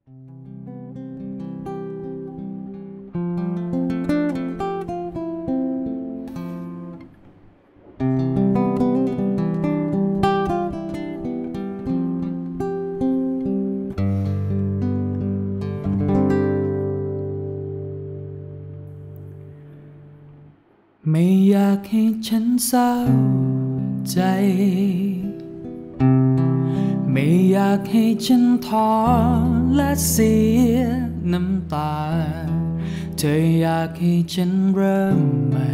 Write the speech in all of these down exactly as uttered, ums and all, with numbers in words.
ไม่อยากให้ฉันเศร้าใจไม่อยากให้ฉันท้อและเสียน้ำตาเธออยากให้ฉันเริ่มใหม่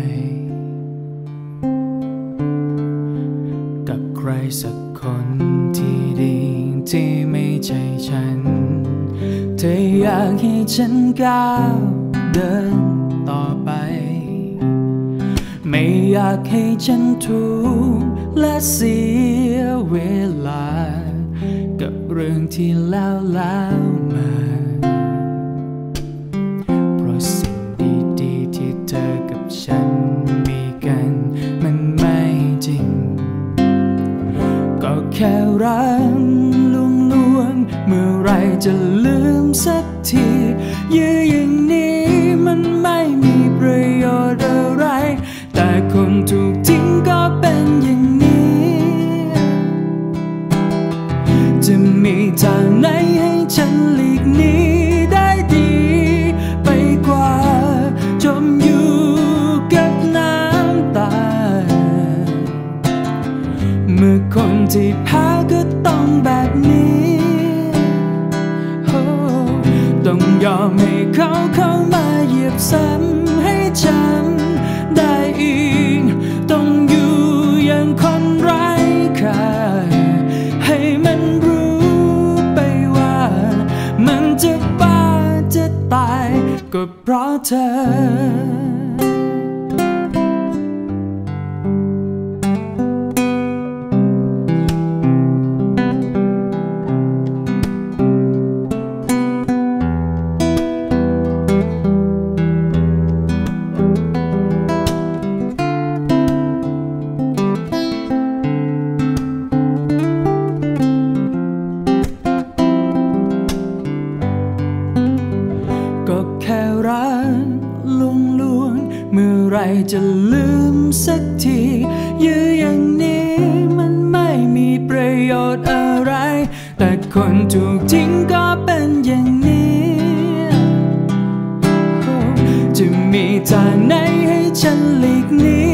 กับใครสักคนที่ดีที่ไม่ใช่ฉันเธออยากให้ฉันก้าวเดินต่อไปไม่อยากให้ฉันทุกข์และเสียเวลากับเรื่องที่แล้วแล้วมาเพราะสิ่งดีๆที่เธอกับฉันมีกันมันไม่จริงก็แค่รักลวงลวงเมื่อไรจะลืมสักทียื้ออย่างนี้มันไม่มีประโยชน์อะไรแต่คนถูกทิ้งก็เป็นอย่างนี้จะมีทางไหนให้ฉันหลีกหนีได้ดีไปกว่าจมอยู่กับน้ำตาเมื่อคนที่แพ้ก็ต้องแบบนี้ต้องยอมให้เขาเข้ามาเหยียบซ้ำให้ฉันได้อีกต้องอยู่อย่างคนไร้ค่าให้มันรู้ไปว่ามันจะบ้าจะตายก็เพราะเธอแค่รักลวงลวงเมื่อไรจะลืมสักทียื้ออย่างนี้มันไม่มีประโยชน์อะไรแต่คนถูกทิ้งก็เป็นอย่างนี้จะมีทางไหนให้ฉันหลีกหนี